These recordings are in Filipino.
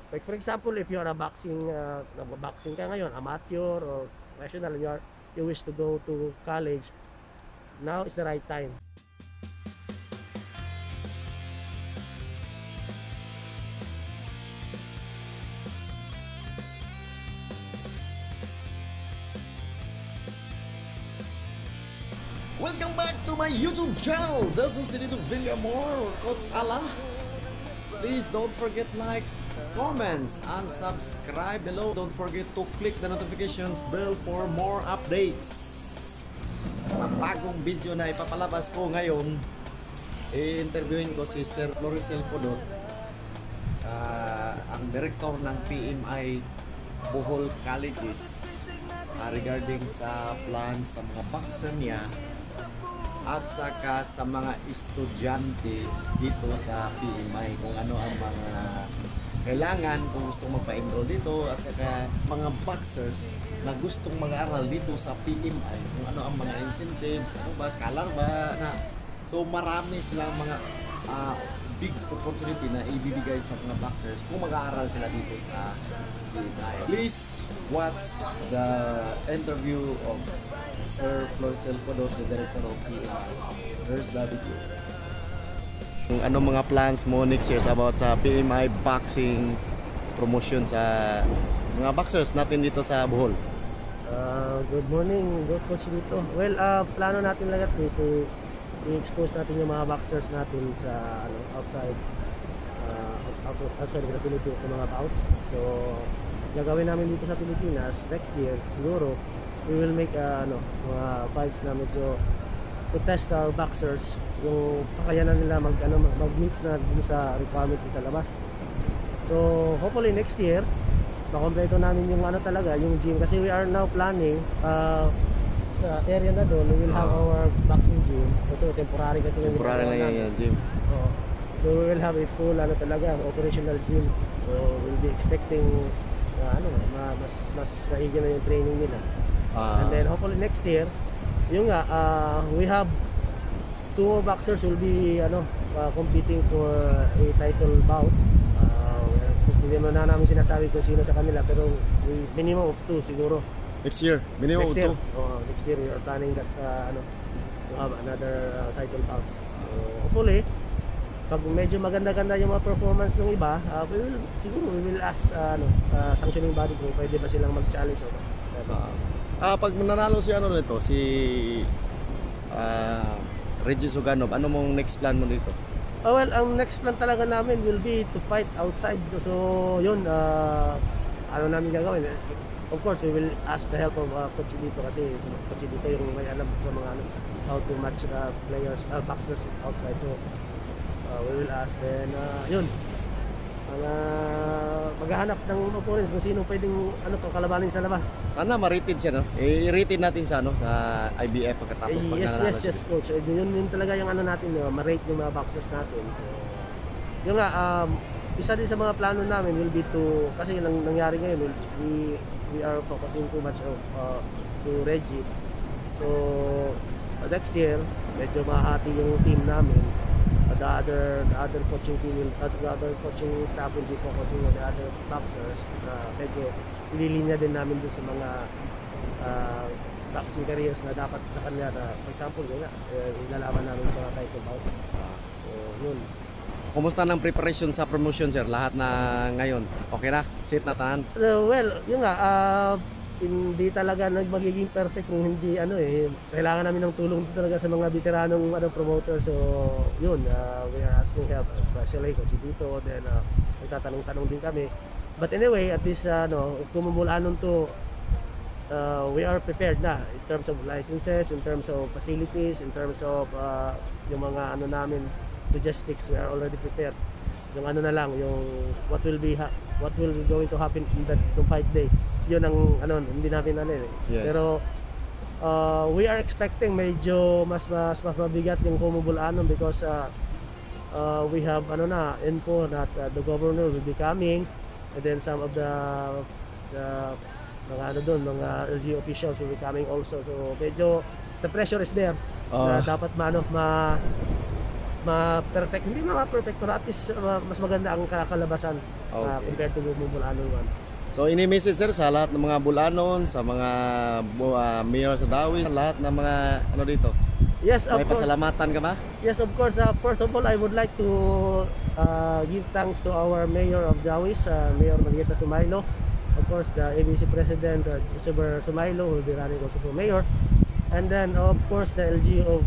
Like for example, if you are a boxing ka ngayon, amateur or professional, and you wish to go to college, now is the right time. Welcome back to my YouTube channel. This is Sinito Villamor, Coach Ala. Please don't forget like, comments, and subscribe below. Don't forget to click the notifications bell for more updates. Sa bagong video na ipapalabas ko ngayon, i-interviewin ko si Sir Floricel Podot, ang director ng PMI Bohol Colleges, regarding sa plan sa mga boxer niya at saka sa mga estudyante dito sa PMI, kung ano ang mga kailangan kung gustong magpa-enroll dito, at saka mga boxers na gustong mag-aral dito sa PMI, kung ano ang mga incentives, ano ba, scholar ba na. So marami silang mga big opportunity na ibibigay sa mga boxers kung mag-aaral sila dito sa PMI. Please watch the interview of Sir Floricel Podot, the director of PMI. There's the video. Ano mga plans mo next year about sa PMI boxing promotion sa mga boxers natin dito sa Bohol? Good morning, good coach dito. Well, plano natin lahat is i-expose natin yung mga boxers natin sa outside of the Philippines ng mga bouts. So gagawin namin dito sa Pilipinas next year siguro. We will make mga fights na medyo to test our boxers, yung kakayanan nila mag-meet na dun sa requirement sa labas. So hopefully next year makompleto namin yung talaga yung gym, kasi we are now planning sa area na doon we will have our boxing gym. Ito temporary kasi temporary lang yung gym. So we will have a full talaga operational gym. So we'll be expecting mas maigi na yung training nila. And then hopefully next year, we have 2 more boxers will be competing for a title bout. Hindi mo na namin sinasabi kung sino sa kanila, pero minimum of 2 siguro. Next year, minimum of 2. Next year we are planning that to have another title bouts. So hopefully, pag medyo maganda-ganda yung mga performance ng iba, we will ask sanctioning body kung pwede ba silang mag-challenge o ba. Pag nanalo si nito, si Reggie Suganov, ano mong next plan mo dito? Well, ang next plan talaga namin will be to fight outside. So yun, namin gagawin. Of course, we will ask the help of Coach dito, kasi Coach dito yung may alam sa mga how to match players, boxers outside. So we will ask, then yun, maghahanap ng opponents kung sino pwedeng kalabanin sa labas. Sana ma-rated siya, no? I-rated natin sa sa IBF pagkatapos pag nanalo siya. Yes coach. Yun talaga yung natin, ma-rate yung mga boxers natin. So yun nga, isa din sa mga plano namin will be to, kasi nangyari ngayon, we are focusing too much to Reggie. So next year medyo mahati yung team namin. The other coaching team the other coaching staff will be focusing on the other boxers. Medyo ililinya din namin doon sa mga boxing careers na dapat sa kanila, for example ilalaban namin sa mga title bouts. So yun. Kumusta ng preparation sa promotion, sir? Lahat na ngayon okay na? Sit na tahan? Well, yun nga, hindi talaga magiging perfect kung hindi kailangan namin ng tulong talaga sa mga veteranong promoter. So yun, we are asking help, especially Coach dito, then nagtatanong-tanong din kami. But anyway, at least kung mamulanon to, we are prepared na in terms of licenses, in terms of facilities, in terms of yung mga namin logistics. We are already prepared. Yung na lang, yung what will going to happen in that fight day, yun ang hindi namin Yes. Pero we are expecting medyo mas mabigat yung Kumubulanon, because we have info that the governor will be coming, and then some of the mga mga LG officials will be coming also. So medyo the pressure is there na dapat ma-perfect, hindi ma-perfect, pero at least mas maganda ang kakalabasan Okay. compared to yung Bulanon one. So ini-message sir sa lahat ng mga Bulanon, sa mga mayor sa Dawi, sa lahat ng mga ano dito. Yes, of May course. pasalamatan ka ba? Yes, of course. First of all, I would like to give thanks to our Mayor of Jawis, Mayor Marieta Sumailo. Of course, the ABC President, Christopher Sumailo, who will be running also for Mayor. And then, of course, the LGU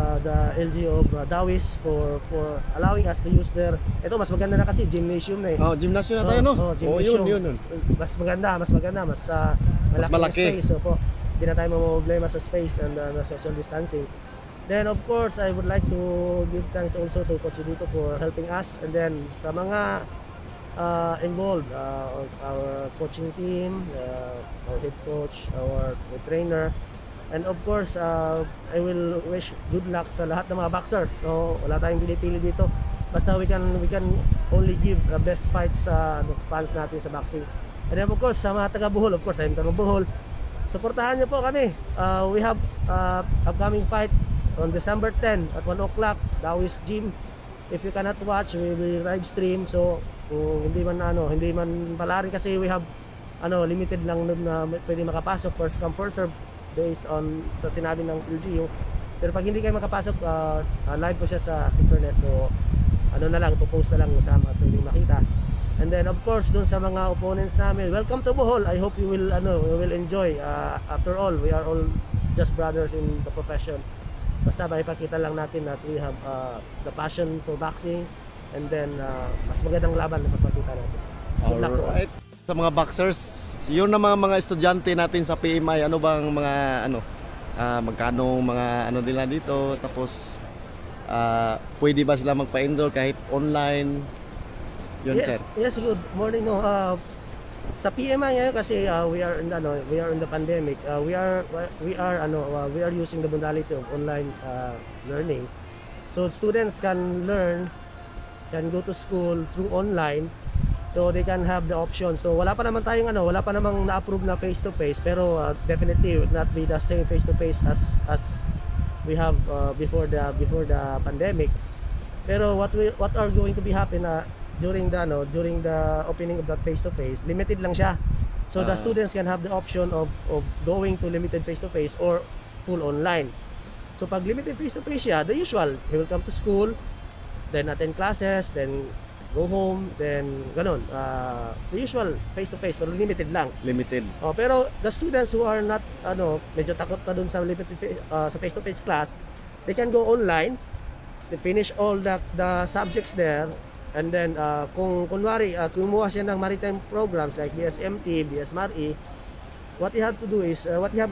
of Dawis for allowing us to use their. Ito, mas maganda na kasi gymnasium na eh. Oh, gymnasium na tayo, no? Oh, Gymnasium. yun. Mas maganda, mas malaki. Space. So po, hindi na tayo problema sa space and social distancing. Then of course, I would like to give thanks also to Coach Dito for helping us, and then sa mga involved, our coaching team, our head coach, our trainer, and of course, I will wish good luck sa lahat ng mga boxers. So wala tayong pili-pili dito. Basta we can only give the best fights sa fans natin sa boxing. And then of course, sa mga taga Bohol, of course, I'm taga Bohol. Supportahan niyo po kami. We have upcoming fight on December 10 at 1 o'clock, Dawis Gym. If you cannot watch, we will live stream. So kung hindi man pala rin kasi we have limited lang na pwede makapasok, first come first serve based on sa sinabi ng LGU. Pero pag hindi kayo makapasok, live po siya sa internet. So na lang, post na lang sa mga pwedeng makita. And then of course, dun sa mga opponents namin, welcome to Bohol. I hope you will enjoy. After all, we are all just brothers in the profession. Basta maipakita lang natin that we have the passion for boxing, and then mas magandang laban na pagpakita natin. Good luck po. Alright. Sa mga boxers, yun na mga estudyante natin sa PMI, ano bang mga magkano mga nila dito, tapos pwede ba sila magpa-enroll kahit online? Yun, sir. Yes, good morning. Sa PMI ngayon kasi we are in the pandemic. We are using the modality of online learning. So students can go to school through online. So they can have the option. So wala pa namang na-approve na face to face, pero definitely would not be the same face to face as we have before the pandemic. Pero what are going to be happen during the opening of that face to face, limited lang siya. So the students can have the option of going to limited face to face or full online. So pag limited face to face siya, the usual, he will come to school, then attend classes, then go home, then ganun. The usual face to face, pero limited lang. Limited. Pero the students who are not medyo takot na dun sa limited sa face to face class, they can go online, they finish all the subjects there. And then kung kunwari kumuha siya ng maritime programs like BSMT, BSMRE, what you have to do is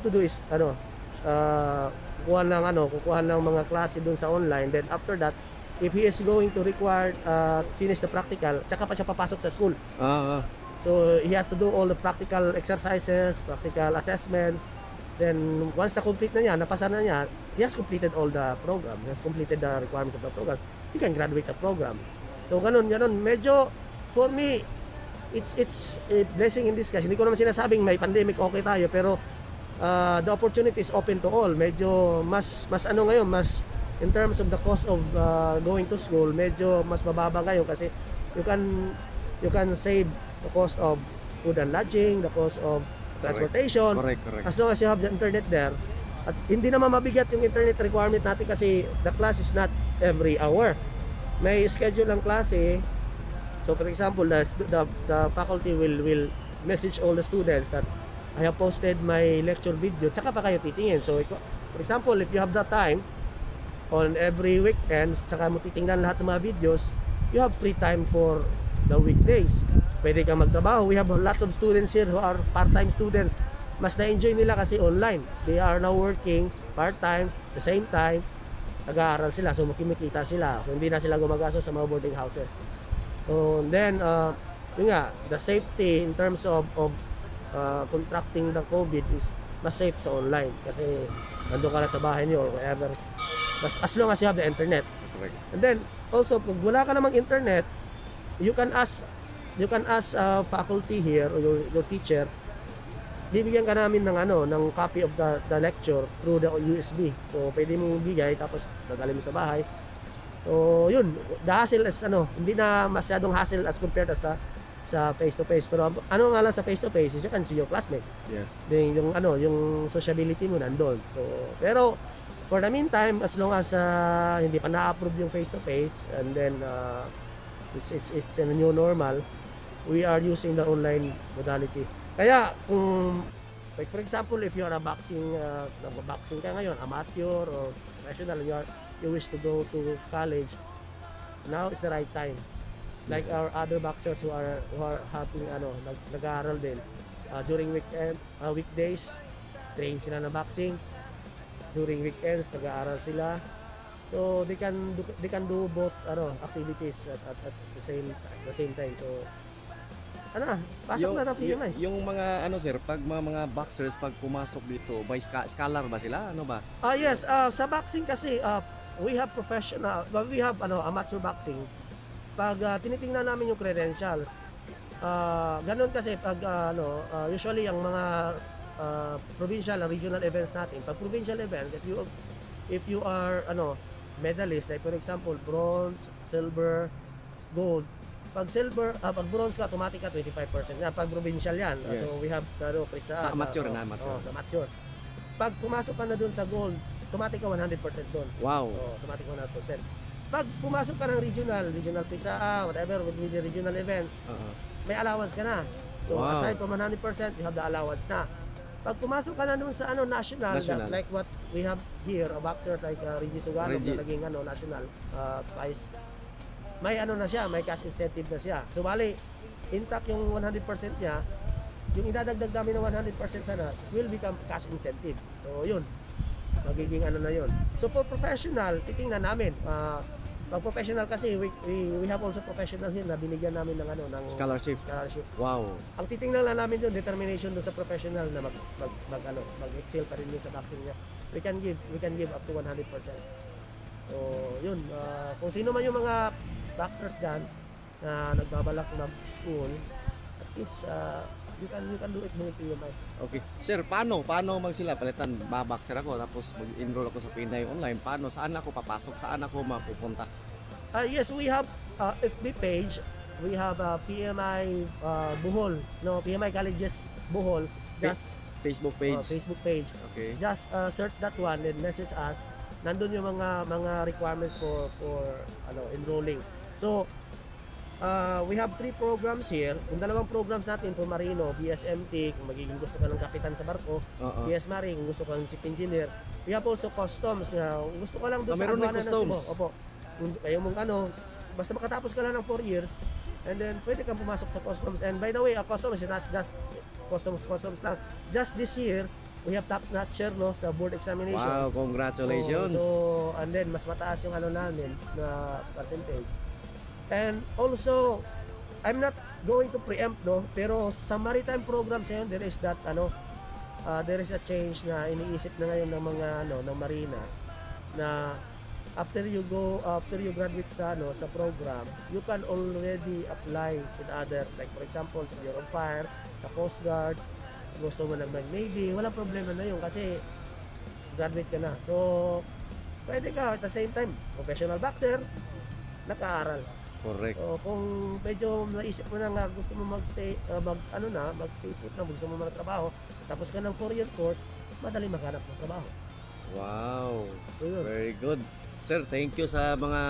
kukuha ng mga klase dun sa online. Then after that, if he is going to require finish the practical, tsaka pa siya papasok sa school. So he has to do all the practical exercises, practical assessments. Then once na complete na niya, napasa na niya, he has completed all the program, he has completed the requirements of the program, he can graduate the program. So ganun, medyo for me it's a blessing in disguise. Hindi ko naman sinasabing may pandemic okay tayo, pero the opportunity is open to all. Medyo mas ngayon, mas in terms of the cost of going to school, medyo mas mababa ngayon kasi you can save the cost of food and lodging, the cost of transportation. Correct. As long as you have the internet there. At hindi naman mabigat yung internet requirement natin kasi the class is not every hour. May schedule ang klase. So for example, the faculty will message all the students that I have posted my lecture video, tsaka pa kayo titingin. So for example, if you have that time on every weekend, tsaka mo titingnan lahat ng mga videos, you have free time for the weekdays. Pwede kang magtrabaho. We have lots of students here who are part-time students. Mas na-enjoy nila kasi online. They are now working part-time, the same time nag-aaral sila, so makikita sila, so hindi na sila gumagasto sa mga boarding houses. So then yun nga, the safety in terms of contracting the COVID is mas safe sa online kasi nandun ka na sa bahay niyo or wherever, as long as you have the internet. Correct. And then also pag wala ka namang internet, you can ask faculty here or your teacher, bibigyan ka namin ng copy of the lecture through the USB. So pwede mong bigay tapos dadalhin mo sa bahay. So yun, the hassle is hindi na masyadong hassle as compared sa face to face. Pero ano nga lang sa face to face is you can see your classmates. Yes. Then yung sociability mo nandoon. So pero for the meantime, as long as hindi pa na-approve yung face to face, and then it's a new normal, we are using the online modality. Kaya kung like for example, if you are a boxing ka ngayon, amateur or professional, you wish to go to college, now is the right time. Like our other boxers who are having nag-aaral din during weekdays, train sila na boxing. During weekends, nag-aaral sila. So they can do both activities at the same time. So pasok na ng PMI. Yung mga sir, pag mga boxers pag pumasok dito, by scholar ba sila? Ano ba? Yes, sa boxing kasi we have professional, we have amateur boxing. Pag tinitingnan namin yung credentials, ganun kasi pag usually ang mga provincial and regional events natin, pag provincial event, if you are medalist, like for example bronze, silver, gold, pag bronze ka, automatic ka 25% yan. Pag provincial yan. Yes. So we have sa amateur na amateur. Sa amateur. Pag pumasok ka na doon sa gold, automatic ka 100% doon. Wow. Automatic 100%. Pag pumasok ka ng regional PISA, whatever, with the regional events, may allowance ka na. So wow. Aside from 100%, you have the allowance na. Pag pumasok ka na doon sa national. Like what we have here, a boxer like Reggie Sugarov na naging national twice. May na siya, may cash incentive na siya. So bali, intact yung 100% niya, yung idadagdag namin ng 100% sana will become cash incentive. So yun, magiging na yun. So for professional, titingnan namin. Pag professional kasi, we have also professional here na binigyan namin ng scholarship. Wow. Ang titingnan lang namin doon, determination doon sa professional na mag-excel pa rin sa boxing niya. We can give up to 100%. So yun, kung sino man yung mga boxers dyan na nagbabalak mag-school, at least you can do it with PMI. Okay. Sir, paano sila palitan? Baboxer ako tapos mag-enroll ako sa Pinay Online. Paano? Saan ako papasok? Saan ako mapupunta? Yes, we have FB page. We have PMI Bohol. PMI Colleges Bohol. Just Facebook page. Facebook page. Okay. Just search that one and message us. Nandun yung mga requirements for enrolling. So we have 3 programs here. Yung 2 programs natin for Marino, BSMT, kung magiging gusto ka ng kapitan sa barko, BS Marine, kung gusto ka ng ship engineer. We have also customs na gusto ka lang doon sa aduana ng Cebu. Opo. Kayo mong basta makatapos ka lang ng 4 years, and then pwede kang pumasok sa customs. And by the way, customs is not just customs lang. Just this year, we have top notcher sa board examination. Wow, congratulations. So and then mas mataas yung namin na percentage. And also, I'm not going to preempt pero sa maritime programs ngayon there is there is a change na iniisip na ngayon ng mga ng marina na after you graduate sa program, you can already apply with other, like for example sa Bureau of Fire, sa Coast Guard, gusto mo ng Navy, walang problema na yun kasi graduate ka na. So pwede ka at the same time professional boxer, nag-aaral. Correct. So kung medyo naisip mo na gusto mo magstay magstay put na, gusto mo magtrabaho, tapos ka ng 4-year course, madali maghanap ng trabaho. Wow. So, very good. Sir, thank you sa mga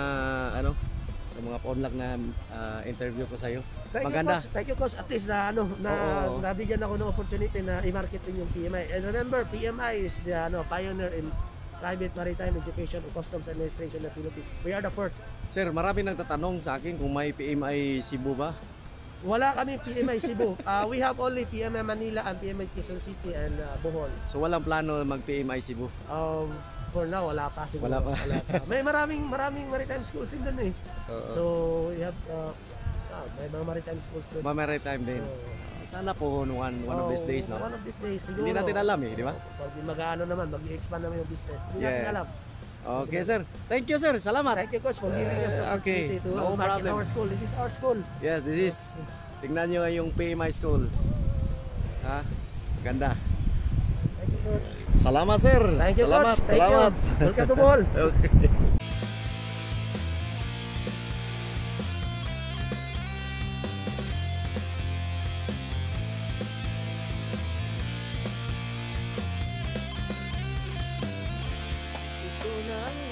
sa mga paunlak na interview ko sa iyo. Maganda. Thank you, coach. At least nabigyan ako ng opportunity na i-market din yung PMI. And remember, PMI is the pioneer in private maritime education and customs administration ng Philippines. We are the first. Sir, marami nang tatanong sa akin kung may PMI Cebu ba? Wala kami PMI Cebu. We have only PMI Manila and PMI Quezon City and Bohol. So walang plano mag-PMI Cebu? For now, wala pa siguro. Wala pa. May maraming maritime schools din doon eh. So we have may mga maritime schools doon. Maritime din. Sana po one of these days, no? One of these days, siguro. Hindi natin alam di ba? Pag mag-expand naman yung business. Hindi natin alam. Okay, sir. Thank you, sir. Salamat. Thank you, coach, for giving us the opportunity to market our school. This is our school. Yes, this is. Tingnan nyo yung PMI school. Ganda. Thank you, coach. Salamat, sir. Thank you, salamat. coach. Thank Salamat. you. Welcome to Bohol. Okay. ng